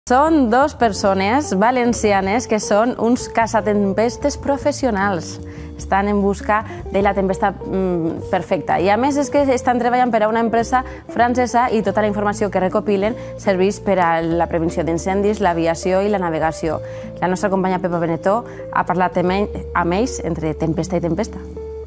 Són dos persones valencianes que són uns caçatempestes professionals. Estan en busca de la tempesta perfecta. I a més és que estan treballant per a una empresa francesa i tota la informació que recopilen serveix per a la prevenció d'incendis, l'aviació i la navegació. La nostra companya Pepa Benetó ha parlat amb ells entre tempesta i tempesta.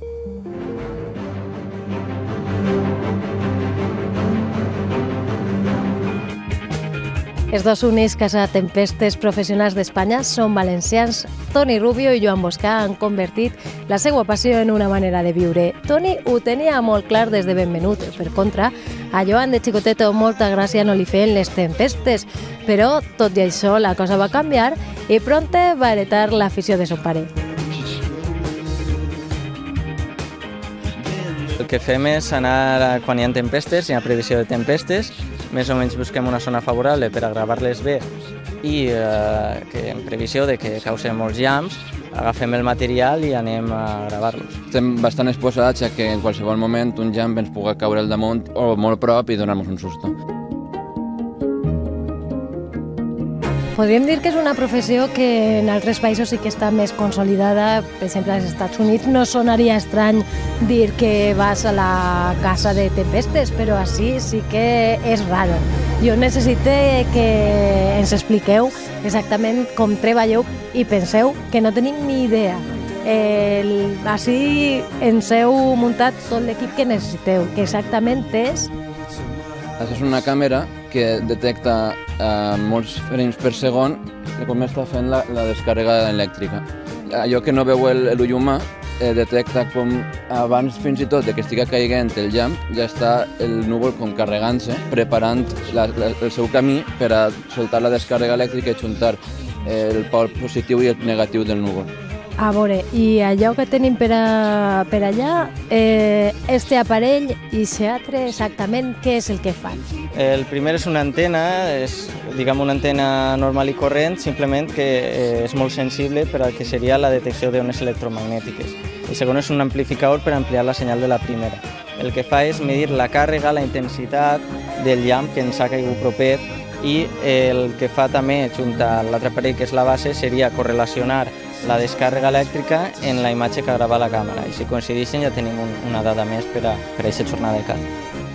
Els dos únics caçatempestes professionals d'Espanya són valencians. Toni Rubio i Joan Boscà han convertit la seva passió en una manera de viure. Toni ho tenia molt clar des de ben menut. Per contra, a Joan de xicoteto molta gràcia no li feien les tempestes. Però, tot i això, la cosa va canviar i prompte va heretar l'afició de son pare. El que fem és anar, quan hi ha tempestes, hi ha previsió de tempestes, més o menys busquem una zona favorable per a gravar-les bé i que en previsió de que causen molts llamps, agafem el material i anem a gravar-los. Estem bastant exposats a que en qualsevol moment un llamp ens pugui caure al damunt o molt prop i donar-nos un susto. Podríem dir que és una professió que en altres països sí que està més consolidada. Per exemple, als Estats Units no sonaria estrany dir que vas a la caça de tempestes, però així sí que és raro. Jo necessito que ens expliqueu exactament com treballeu i penseu que no tenim ni idea. Així ens heu muntat tot l'equip que necessiteu, que exactament és... Això és una càmera que detecta molts frames per segon com està fent la descàrrega elèctrica. Allò que no veu l'ull humà detecta com abans fins i tot que estigui caigant el llamp ja està el núvol com carregant-se, preparant el seu camí per a soltar la descàrrega elèctrica i juntar el pol positiu i el negatiu del núvol. A veure, i allò que tenim per allà, este aparell i l'altre exactament què és el que fan? El primer és una antena, és diguem una antena normal i corrent, simplement que és molt sensible per al que seria la detecció d'ones electromagnètiques. El segon és un amplificador per ampliar la senyal de la primera. El que fa és medir la càrrega, la intensitat del llamp que ens ha caigut proper i el que fa també, junt a l'altre aparell que és la base, seria correlacionar la descàrrega elèctrica en la imatge que grava la càmera i si coincideixen ja tenim una dada més per a aquesta jornada de caça.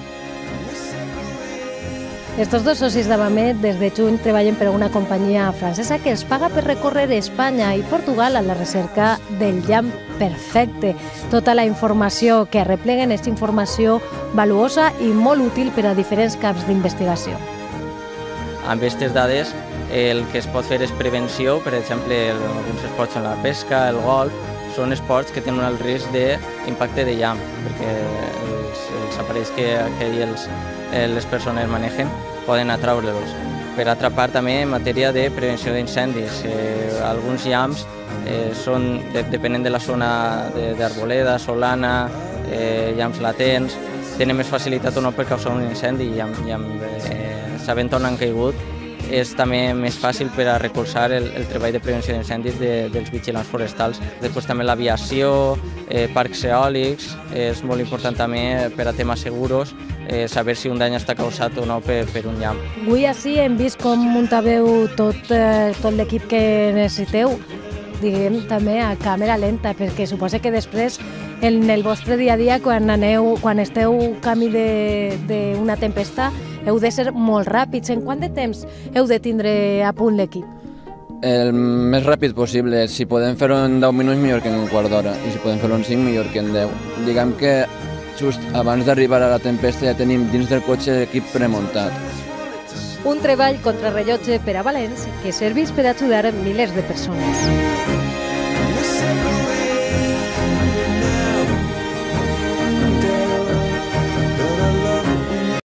Estos dos socis d'Avamet des de juny treballen per a una companyia francesa que els paga per recórrer Espanya i Portugal a la recerca del llamp perfecte. Tota la informació que arrepleguen és informació valuosa i molt útil per a diferents camps d'investigació. Amb aquestes dades el que es pot fer és prevenció, per exemple, alguns esports són la pesca, el golf, són esports que tenen un alt risc d'impacte de llamp, perquè els aparells que les persones manegen poden atraure-los. Per altra part, també en matèria de prevenció d'incendis, alguns llamps depenent de la zona d'arboleda, solana, llamps latents, tenen més facilitat o no per causar un incendi i sabent on han caigut és també més fàcil per a recolzar el treball de prevenció d'incendis dels vigilants forestals. Després també l'aviació, parcs eòlics, és molt important també per a temes seguros saber si un dany està causat o no per un llamp. Avui així hem vist com muntaveu tot l'equip que necessiteu, diguem també a càmera lenta, perquè suposa que després en el vostre dia a dia, quan esteu camí d'una tempesta, heu de ser molt ràpids. En quant de temps heu de tindre a punt l'equip? El més ràpid possible. Si podem fer-ho en 10 minuts, millor que en un quart d'hora. I si podem fer-ho en 5, millor que en 10. Diguem que just abans d'arribar a la tempesta ja tenim dins del cotxe l'equip premuntat. Un treball contrarrellotge per a Valens que serveix per ajudar milers de persones.